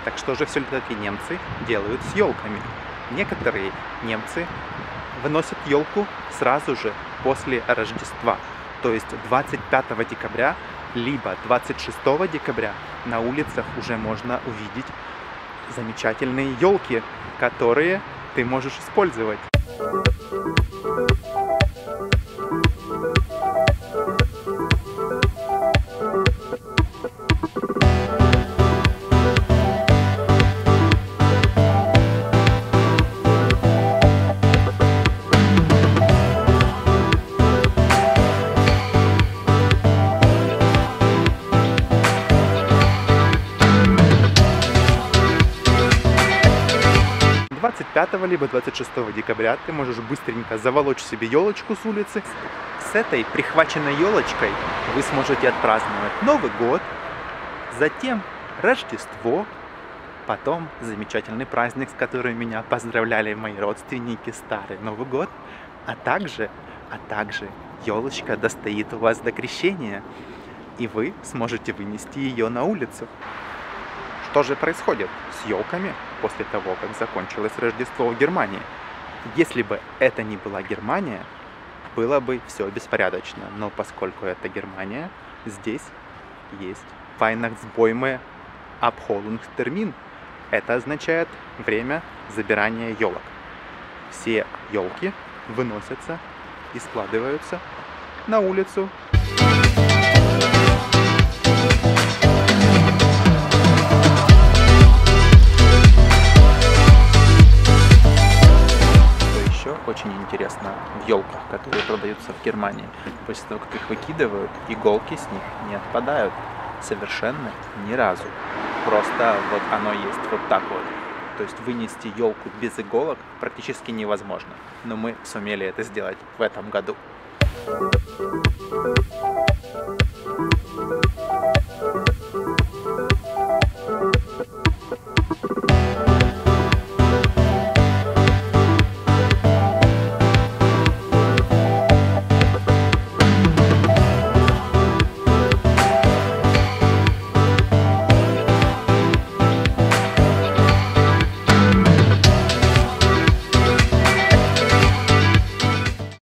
Так что же все-таки немцы делают с елками? Некоторые немцы выносят елку сразу же после Рождества. То есть 25 декабря, либо 26 декабря на улицах уже можно увидеть замечательные елки, которые ты можешь использовать. 25 либо 26 декабря ты можешь быстренько заволочь себе елочку с улицы. С этой прихваченной елочкой вы сможете отпраздновать Новый год, затем Рождество, потом замечательный праздник, с которым меня поздравляли мои родственники, Старый Новый год, а также елочка достоит у вас до крещения, и вы сможете вынести ее на улицу. Что же происходит с елками после того, как закончилось Рождество в Германии? Если бы это не была Германия, было бы все беспорядочно. Но поскольку это Германия, здесь есть Weihnachtsbäume Abholungstermin. Это означает время забирания елок. Все елки выносятся и складываются на улицу. Очень интересно в елках, которые продаются в Германии. После того, как их выкидывают, иголки с них не отпадают совершенно ни разу. Просто вот оно есть вот так вот. То есть вынести елку без иголок практически невозможно. Но мы сумели это сделать в этом году.